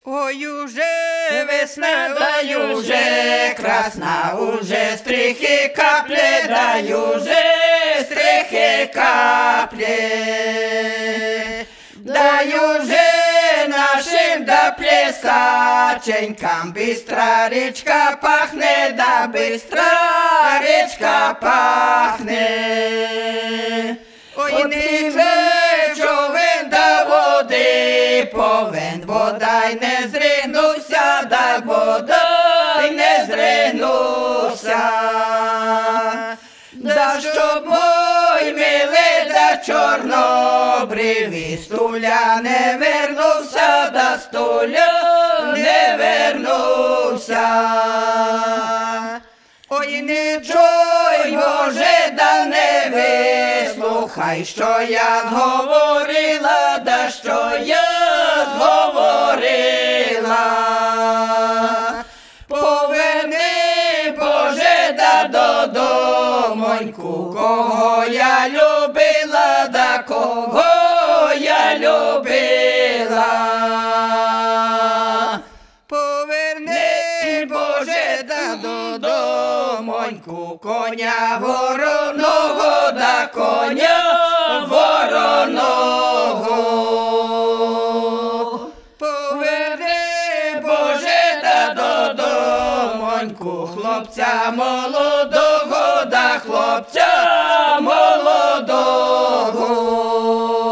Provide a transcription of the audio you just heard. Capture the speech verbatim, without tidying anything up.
Ой, уже весна, да уже красна, уже стрихи капли, да уже стрихи капли. Да уже нашим да плесаченькам быстро речка пахнет, да быстро речка пахнет. Ой, не човен да води повен, водай не зринувся, да водай не зринувся. Да щоб мой милий да чорнобривий стуля не вернувся, да стуля не вернувся. Ой, не чуй, Боже, да не вислухай, що я зговорила, да що я зговорила. Поверни, Боже, да додомоньку, кого я любила, да кого я любила. Поверни, Боже, да додомоньку, коня вороного, да коня вороного. Поверни, Боже, да додомоньку, хлопця молодого, да хлопця молодого.